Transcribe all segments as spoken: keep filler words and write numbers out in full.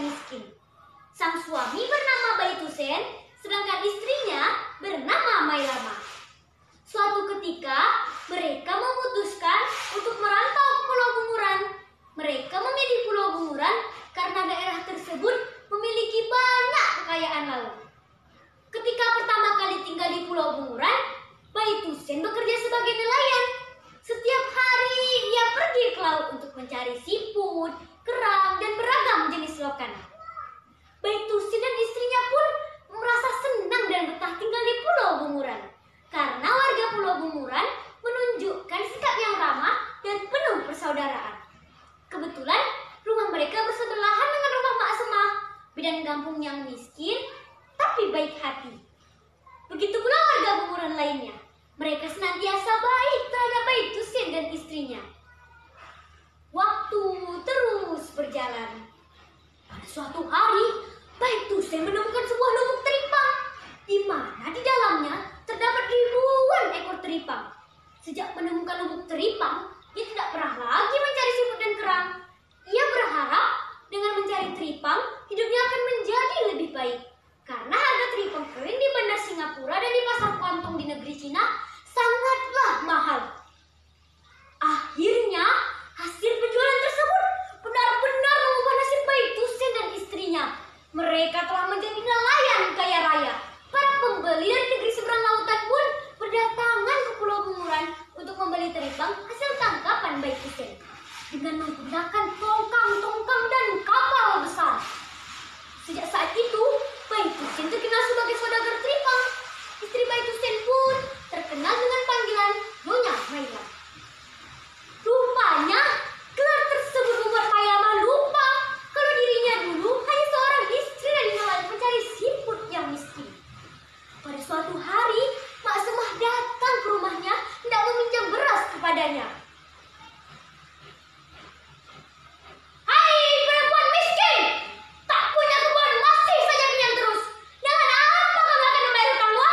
miskin. Sang suami bernama Baitusen, sedangkan istrinya bernama Mailama. Suatu ketika, mereka memutuskan untuk merantau ke Pulau Bunguran. Mereka memilih Pulau Bunguran karena daerah tersebut memiliki banyak kekayaan laut. Ketika pertama kali tinggal di Pulau Bunguran, Baitusen bekerja sebagai nelayan. Setiap hari ia pergi ke laut untuk mencari siput, kerang, dan beragam jenis lokan. Baitusen dan istrinya pun merasa senang dan betah tinggal di Pulau Bunguran karena warga Pulau Bunguran menunjukkan sikap yang ramah dan penuh persaudaraan. Kebetulan rumah mereka bersebelahan dengan rumah Mak Semah, bidan kampung yang miskin tapi baik hati. Begitu pula warga Bunguran lainnya. Mereka senantiasa baik terhadap Baitusen dan istrinya. Waktu terus berjalan. Pada suatu hari, Baitusen menemukan sebuah lubuk teripang, di mana di dalamnya terdapat ribuan ekor teripang. Sejak menemukan lubuk teripang, ia tidak pernah lagi mencari siput dan kerang. Ia berharap dengan mencari teripang, hidupnya akan menjadi lebih baik. Karena harga teripang kering di bandar Singapura dan di pasar Kuantong di negeri Cina sangatlah mahal. Akhirnya, hasil penjualan tersebut benar-benar mengubah nasib Baitusen dan istrinya. Mereka telah menjadi nelayan kaya raya. Para pembeli dari negeri seberang lautan pun berdatangan ke Pulau Bunguran untuk membeli teripang hasil tangkapan Baitusen dengan menggunakan tongkang-tongkang dan kapal besar. Sejak saat itu, Baitusen terkenal sebagai saudagar teripang. Istri Baitusen pun terkenal dengan panggilan Nyonya Mailama. Rupanya, gelar tersebut membuat Mailama lupa kalau dirinya dulu hanya seorang istri dari nelayan pencari siput yang miskin. Pada suatu hari, Mak Semah datang ke rumahnya hendak meminjam beras kepadanya. "Hai perempuan miskin! Tak punya kebun, masih saja pinjam terus. Dengan apa kamu akan membayar hutangmu?"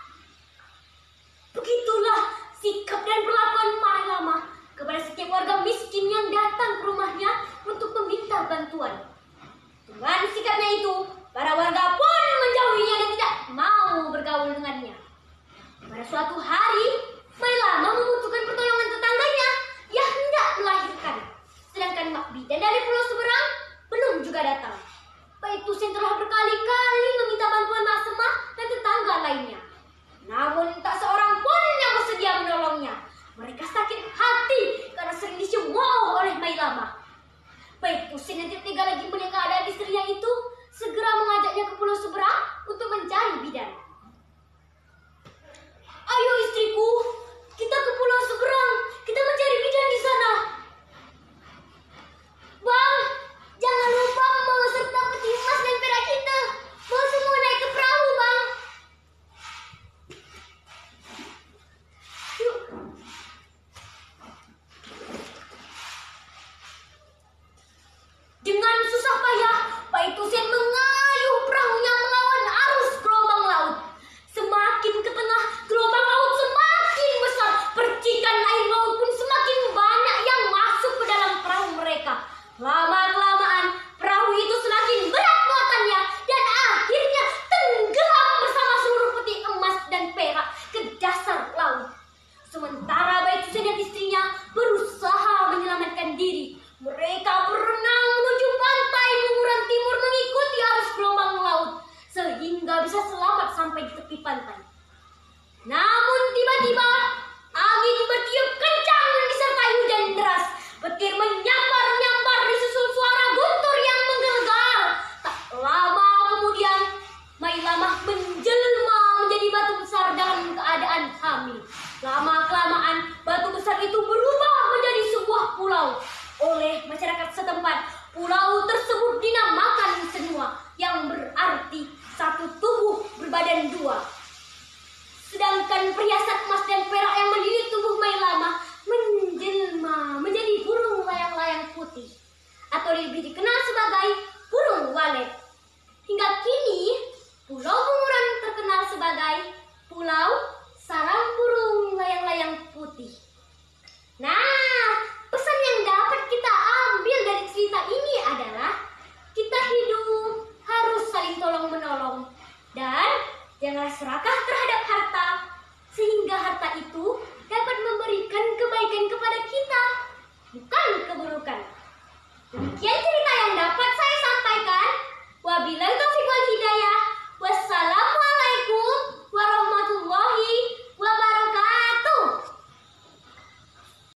Begitulah sikap dan perlakuan Mailama kepada setiap warga miskin yang datang ke rumahnya untuk meminta bantuan. Dengan sikapnya itu, para warga pun menjauhinya dan tidak mau bergaul dengannya. Pada suatu hari, Mailama membutuhkan pertolongan tetangganya yang hendak melahirkan. Sedangkan mak bidan dari pulau seberang belum juga datang. Baitusen telah berkali-kali meminta bantuan Mak Semah dan tetangga lainnya. Namun tak seorang pun yang bersedia menolongnya. Mereka sakit hati karena sering dicemooh oleh Mailama. Baitusen yang tidak tega lagi melihat keadaan istrinya itu, segera mengajaknya ke pulau seberang untuk mencari bidan. "Ayo istriku, kita ke pulau seberang. Kita mencari bidan di sana." "Bang, jangan lupa membawa serta peti emas dan perak kita. Bawa semua naik ke perahu, Bang." Yuk. Dengan susah payah, Janganlah serakah terhadap harta, sehingga harta itu dapat memberikan kebaikan kepada kita, bukan keburukan. Demikian cerita.